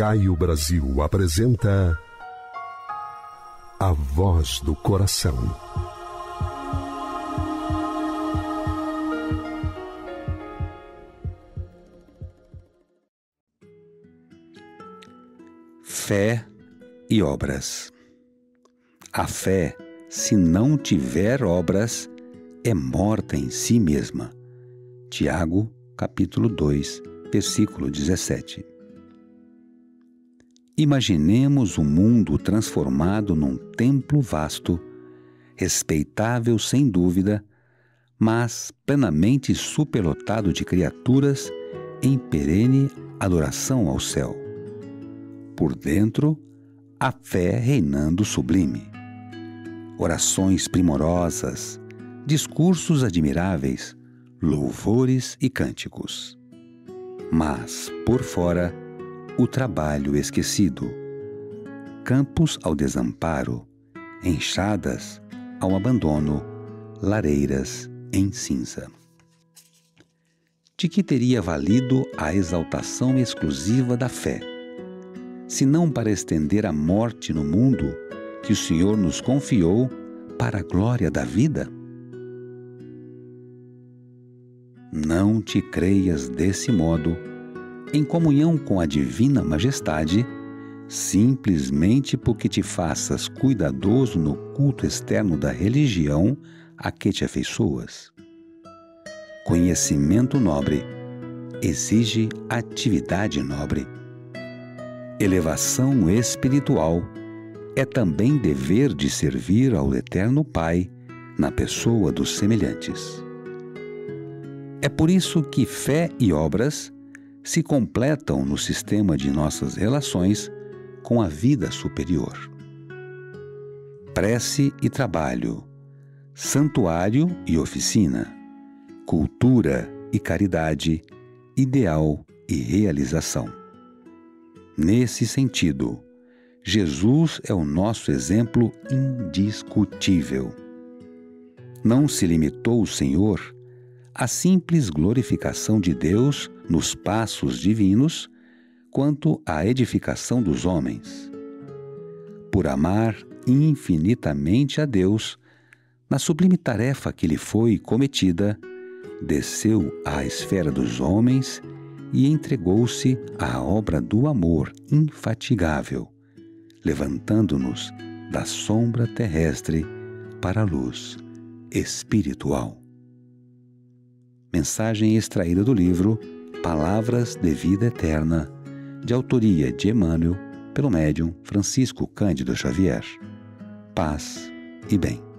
Caio Brasil apresenta A Voz do Coração. Fé e obras. A fé, se não tiver obras, é morta em si mesma. Tiago, capítulo 2, versículo 17. Imaginemos um mundo transformado num templo vasto, respeitável sem dúvida, mas plenamente superlotado de criaturas em perene adoração ao céu. Por dentro, a fé reinando sublime. Orações primorosas, discursos admiráveis, louvores e cânticos. Mas, por fora, o trabalho esquecido. Campos ao desamparo, enxadas ao abandono, lareiras em cinza. De que teria valido a exaltação exclusiva da fé, se não para estender a morte no mundo que o Senhor nos confiou para a glória da vida? Não te creias desse modo, em comunhão com a divina majestade, simplesmente porque te faças cuidadoso no culto externo da religião a que te afeiçoas. Conhecimento nobre exige atividade nobre. Elevação espiritual é também dever de servir ao Eterno Pai na pessoa dos semelhantes. É por isso que fé e obras se completam no sistema de nossas relações com a vida superior. Prece e trabalho, santuário e oficina, cultura e caridade, ideal e realização. Nesse sentido, Jesus é o nosso exemplo indiscutível. Não se limitou o Senhor à simples glorificação de Deus nos passos divinos, quanto à edificação dos homens. Por amar infinitamente a Deus, na sublime tarefa que lhe foi cometida, desceu à esfera dos homens e entregou-se à obra do amor infatigável, levantando-nos da sombra terrestre para a luz espiritual. Mensagem extraída do livro Palavras de Vida Eterna, de autoria de Emmanuel, pelo médium Francisco Cândido Xavier. Paz e bem.